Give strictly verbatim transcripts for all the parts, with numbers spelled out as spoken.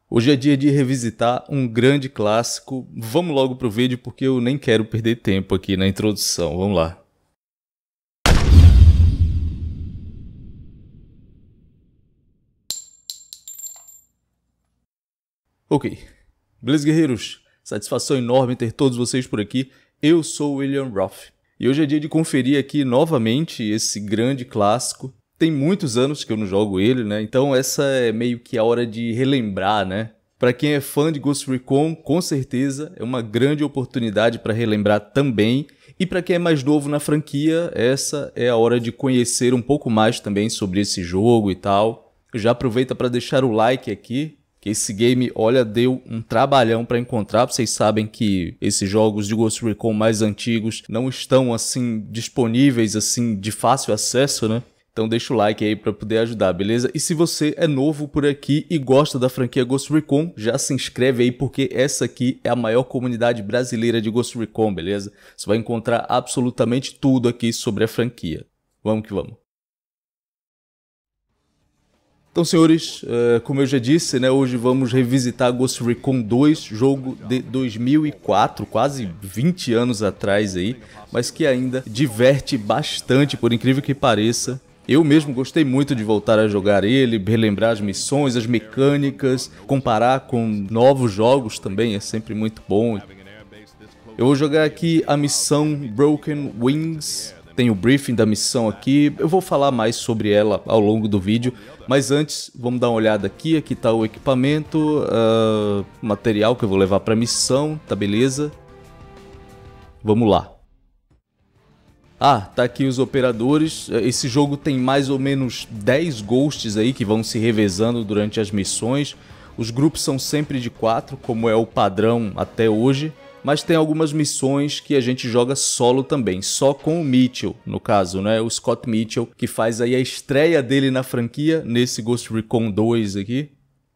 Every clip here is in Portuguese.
Hoje é dia de revisitar um grande clássico. Vamos logo pro vídeo porque eu nem quero perder tempo aqui na introdução. Vamos lá. Ok. Beleza, guerreiros? Satisfação enorme ter todos vocês por aqui. Eu sou o William Roth. E hoje é dia de conferir aqui novamente esse grande clássico. Tem muitos anos que eu não jogo ele, né? Então essa é meio que a hora de relembrar, né? Para quem é fã de Ghost Recon, com certeza é uma grande oportunidade para relembrar também. E para quem é mais novo na franquia, essa é a hora de conhecer um pouco mais também sobre esse jogo e tal. Já aproveita para deixar o like aqui, que esse game, olha, deu um trabalhão para encontrar. Vocês sabem que esses jogos de Ghost Recon mais antigos não estão assim disponíveis assim de fácil acesso, né? Então deixa o like aí para poder ajudar, beleza? E se você é novo por aqui e gosta da franquia Ghost Recon, já se inscreve aí porque essa aqui é a maior comunidade brasileira de Ghost Recon, beleza? Você vai encontrar absolutamente tudo aqui sobre a franquia. Vamos que vamos. Então, senhores, como eu já disse, né, hoje vamos revisitar Ghost Recon dois, jogo de dois mil e quatro, quase vinte anos atrás aí, mas que ainda diverte bastante, por incrível que pareça. Eu mesmo gostei muito de voltar a jogar ele, relembrar as missões, as mecânicas, comparar com novos jogos também, é sempre muito bom. Eu vou jogar aqui a missão Broken Wings, tem o briefing da missão aqui, eu vou falar mais sobre ela ao longo do vídeo, mas antes vamos dar uma olhada aqui, aqui está o equipamento, uh, material que eu vou levar para a missão, tá beleza? Vamos lá. Ah, tá aqui os operadores. Esse jogo tem mais ou menos dez ghosts aí que vão se revezando durante as missões. Os grupos são sempre de quatro, como é o padrão até hoje. Mas tem algumas missões que a gente joga solo também, só com o Mitchell, no caso, né? O Scott Mitchell, que faz aí a estreia dele na franquia, nesse Ghost Recon dois aqui.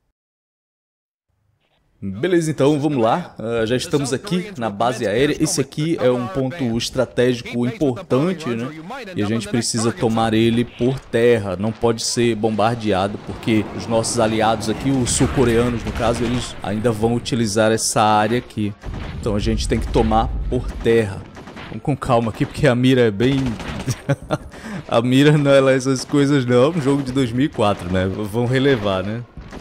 Beleza, então vamos lá, uh, já estamos aqui na base aérea. Esse aqui é um ponto estratégico importante, né? E a gente precisa tomar ele por terra, não pode ser bombardeado, porque os nossos aliados aqui, os sul-coreanos no caso, eles ainda vão utilizar essa área aqui. Então a gente tem que tomar por terra. Vamos com calma aqui, porque a mira é bem... a mira não é lá essas coisas não, é um jogo de dois mil e quatro, né? Vão relevar, né?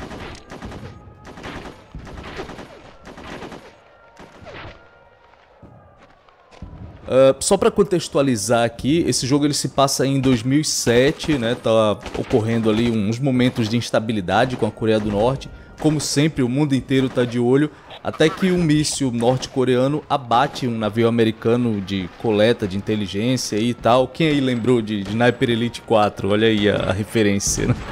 Uh, só para contextualizar aqui, esse jogo ele se passa em dois mil e sete, né? Tá ocorrendo ali uns momentos de instabilidade com a Coreia do Norte. Como sempre, o mundo inteiro tá de olho, até que um míssil norte-coreano abate um navio americano de coleta de inteligência e tal. Quem aí lembrou de, de Sniper Elite quatro? Olha aí a, a referência, né?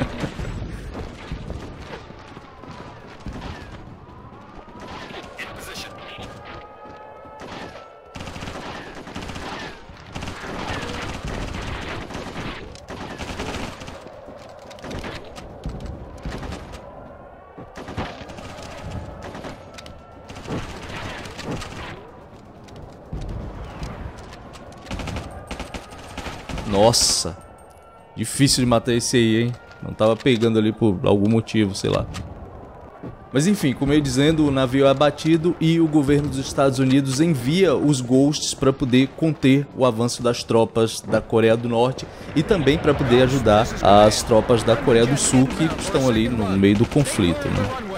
Nossa, difícil de matar esse aí, hein? Não tava pegando ali por algum motivo, sei lá. Mas enfim, como eu ia dizendo, o navio é abatido e o governo dos Estados Unidos envia os Ghosts para poder conter o avanço das tropas da Coreia do Norte e também para poder ajudar as tropas da Coreia do Sul que estão ali no meio do conflito, né?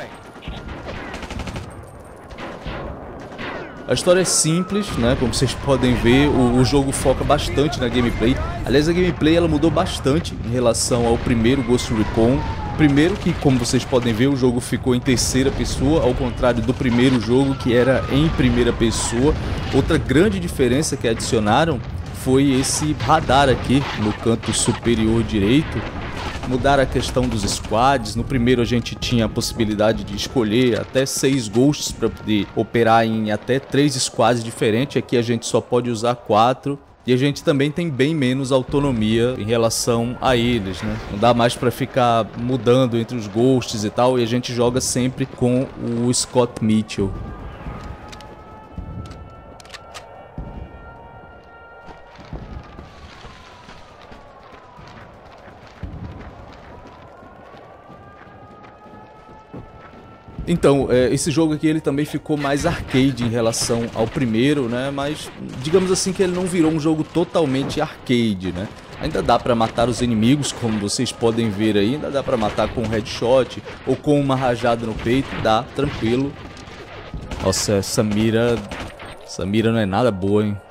A história é simples, né? Como vocês podem ver, o, o jogo foca bastante na gameplay. Aliás, a gameplay ela mudou bastante em relação ao primeiro Ghost Recon. Primeiro que, como vocês podem ver, o jogo ficou em terceira pessoa, ao contrário do primeiro jogo que era em primeira pessoa. Outra grande diferença que adicionaram foi esse radar aqui no canto superior direito. Mudaram a questão dos squads. No primeiro a gente tinha a possibilidade de escolher até seis ghosts para poder operar em até três squads diferentes. Aqui a gente só pode usar quatro. E a gente também tem bem menos autonomia em relação a eles, né? Não dá mais para ficar mudando entre os ghosts e tal. E a gente joga sempre com o Scott Mitchell. Então, é, esse jogo aqui ele também ficou mais arcade em relação ao primeiro, né? Mas digamos assim que ele não virou um jogo totalmente arcade, né? Ainda dá pra matar os inimigos, como vocês podem ver aí, ainda dá pra matar com um headshot ou com uma rajada no peito, dá, tranquilo. Nossa, essa mira, essa mira não é nada boa, hein?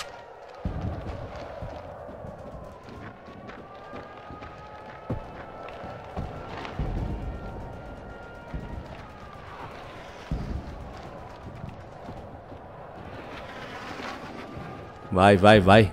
Vai, vai, vai.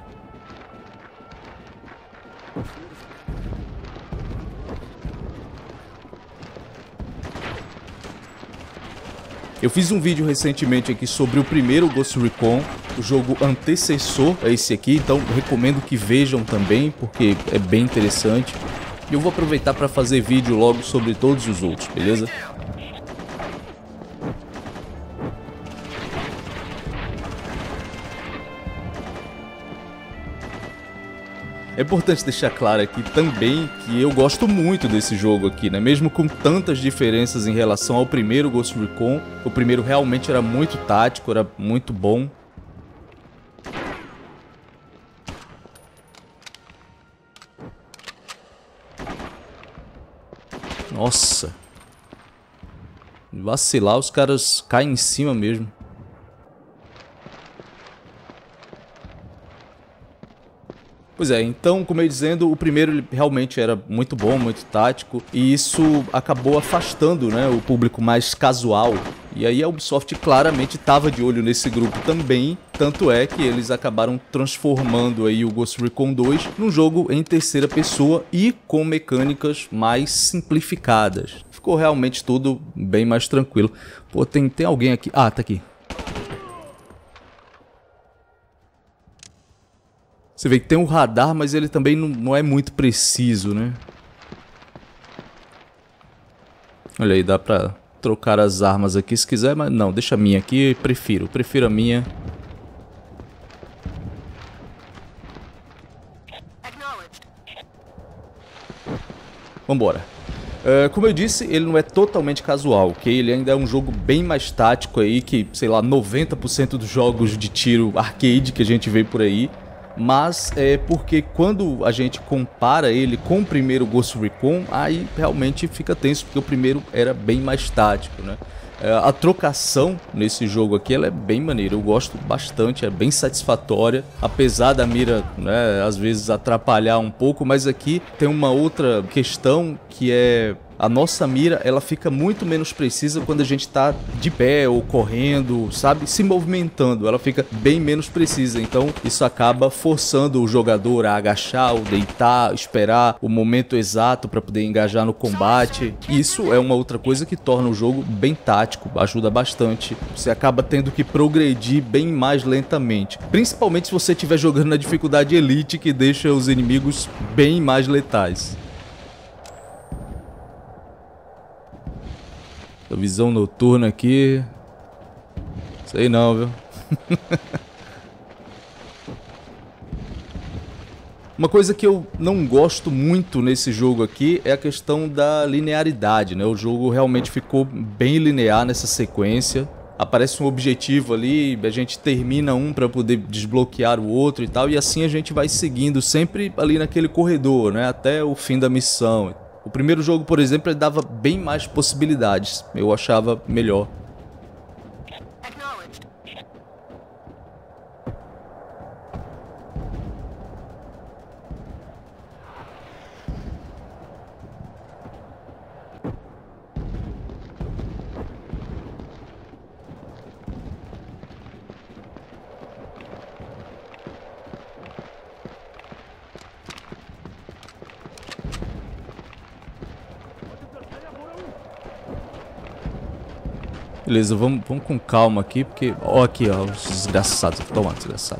Eu fiz um vídeo recentemente aqui sobre o primeiro Ghost Recon, o jogo antecessor a esse aqui, então recomendo que vejam também, porque é bem interessante. E eu vou aproveitar para fazer vídeo logo sobre todos os outros, beleza? É importante deixar claro aqui também que eu gosto muito desse jogo aqui, né? Mesmo com tantas diferenças em relação ao primeiro Ghost Recon, o primeiro realmente era muito tático, era muito bom. Nossa. Vacilar, os caras caem em cima mesmo. Pois é, então, como eu ia dizendo, o primeiro ele realmente era muito bom, muito tático, e isso acabou afastando, né, o público mais casual. E aí a Ubisoft claramente estava de olho nesse grupo também, tanto é que eles acabaram transformando aí o Ghost Recon dois num jogo em terceira pessoa e com mecânicas mais simplificadas. Ficou realmente tudo bem mais tranquilo. Pô, tem, tem alguém aqui... Ah, tá aqui. Você vê que tem um radar, mas ele também não, não é muito preciso, né? Olha aí, dá pra trocar as armas aqui se quiser, mas não, deixa a minha aqui, prefiro, prefiro a minha. Vambora. Uh, como eu disse, ele não é totalmente casual, ok? Ele ainda é um jogo bem mais tático aí que, sei lá, noventa por cento dos jogos de tiro arcade que a gente vê por aí. Mas é porque quando a gente compara ele com o primeiro Ghost Recon, aí realmente fica tenso, porque o primeiro era bem mais tático, né? A trocação nesse jogo aqui ela é bem maneira, eu gosto bastante, é bem satisfatória, apesar da mira, né, às vezes atrapalhar um pouco, mas aqui tem uma outra questão que é... A nossa mira, ela fica muito menos precisa quando a gente tá de pé ou correndo, sabe? Se movimentando, ela fica bem menos precisa. Então, isso acaba forçando o jogador a agachar ou deitar, esperar o momento exato para poder engajar no combate. Isso é uma outra coisa que torna o jogo bem tático, ajuda bastante. Você acaba tendo que progredir bem mais lentamente. Principalmente se você estiver jogando na dificuldade Elite, que deixa os inimigos bem mais letais. A visão noturna aqui. Sei não, viu? Uma coisa que eu não gosto muito nesse jogo aqui é a questão da linearidade, né? O jogo realmente ficou bem linear nessa sequência. Aparece um objetivo ali, a gente termina um para poder desbloquear o outro e tal, e assim a gente vai seguindo sempre ali naquele corredor, né? Até o fim da missão. O primeiro jogo, por exemplo, ele dava bem mais possibilidades. Eu achava melhor. Beleza, vamos, vamos com calma aqui, porque... Ó aqui, ó, os desgraçados. Toma, desgraçado.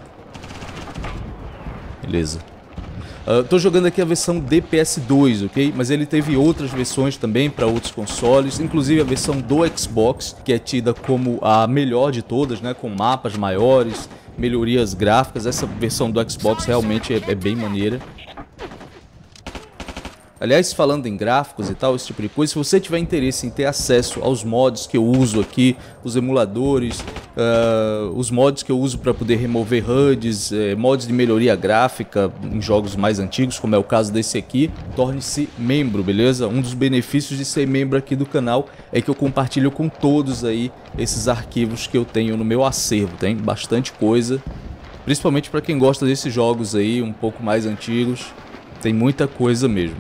Beleza. Uh, tô jogando aqui a versão de P S dois, ok? Mas ele teve outras versões também para outros consoles, inclusive a versão do Xbox, que é tida como a melhor de todas, né? Com mapas maiores, melhorias gráficas. Essa versão do Xbox realmente é, é bem maneira. Aliás, falando em gráficos e tal, esse tipo de coisa, se você tiver interesse em ter acesso aos mods que eu uso aqui, os emuladores, uh, os mods que eu uso para poder remover H U Ds, eh, mods de melhoria gráfica em jogos mais antigos, como é o caso desse aqui, torne-se membro, beleza? Um dos benefícios de ser membro aqui do canal é que eu compartilho com todos aí esses arquivos que eu tenho no meu acervo, tem bastante coisa, principalmente para quem gosta desses jogos aí um pouco mais antigos, tem muita coisa mesmo.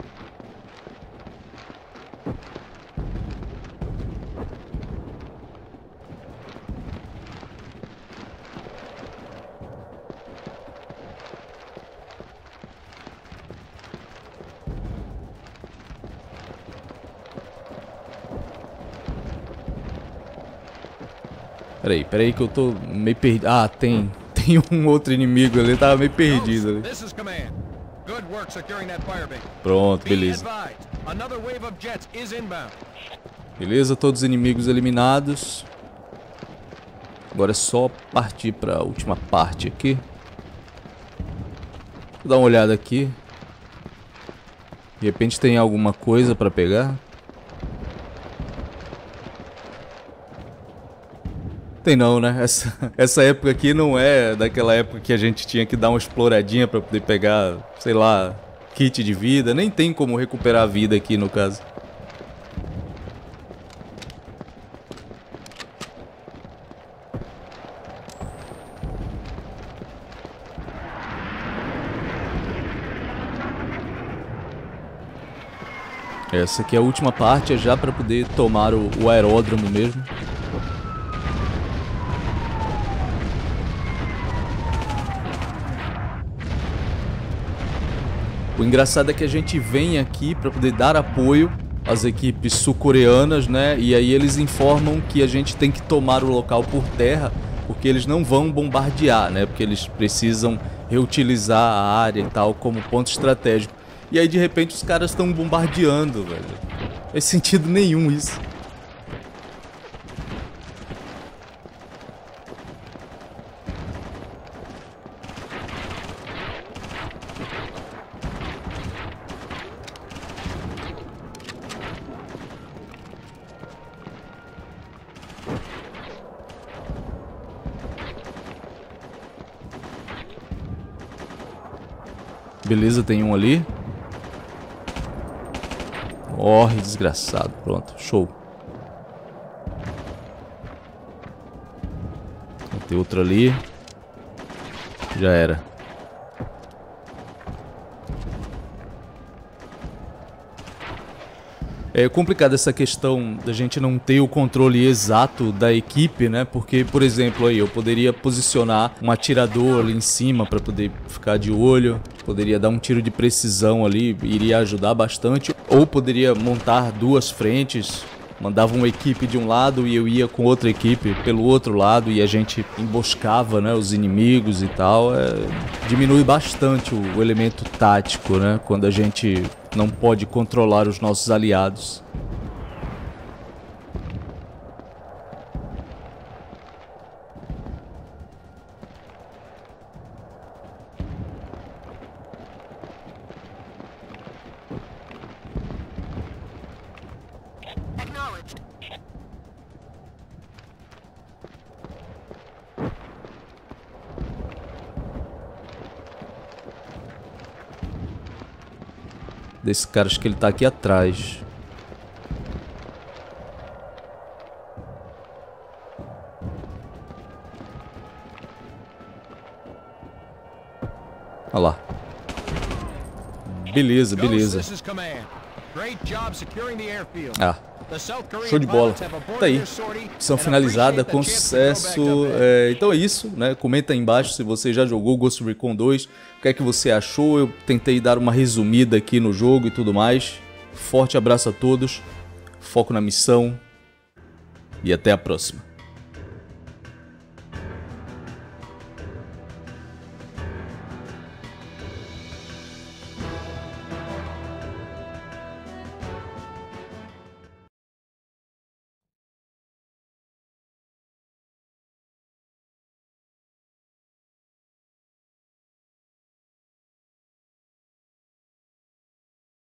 Peraí, peraí que eu tô meio perdido. Ah, tem, tem um outro inimigo ali, tava meio perdido ali. Pronto, beleza. Beleza, todos os inimigos eliminados. Agora é só partir pra última parte aqui. Vou dar uma olhada aqui. De repente tem alguma coisa pra pegar. Tem não, né? Essa, essa época aqui não é daquela época que a gente tinha que dar uma exploradinha pra poder pegar, sei lá, kit de vida. Nem tem como recuperar a vida aqui no caso. Essa aqui é a última parte, é já pra poder tomar o, o aeródromo mesmo. O engraçado é que a gente vem aqui para poder dar apoio às equipes sul-coreanas, né? E aí eles informam que a gente tem que tomar o local por terra, porque eles não vão bombardear, né? Porque eles precisam reutilizar a área e tal como ponto estratégico. E aí de repente os caras estão bombardeando, velho. Não faz sentido nenhum isso. Beleza, tem um ali. Morre, desgraçado. Pronto, show. Tem outro ali. Já era. É complicado essa questão da gente não ter o controle exato da equipe, né? Porque, por exemplo, aí eu poderia posicionar um atirador ali em cima para poder ficar de olho, poderia dar um tiro de precisão ali, iria ajudar bastante, ou poderia montar duas frentes, mandava uma equipe de um lado e eu ia com outra equipe pelo outro lado e a gente emboscava, né, os inimigos e tal. É, diminui bastante o, o elemento tático, né, quando a gente não pode controlar os nossos aliados. Desse cara, acho que ele tá aqui atrás. Olha lá. Beleza, beleza. Ah, show de bola. Tá aí. Missão finalizada com sucesso. É, então é isso, né? Comenta aí embaixo se você já jogou Ghost Recon dois. O que é que você achou? Eu tentei dar uma resumida aqui no jogo e tudo mais. Forte abraço a todos. Foco na missão. E até a próxima.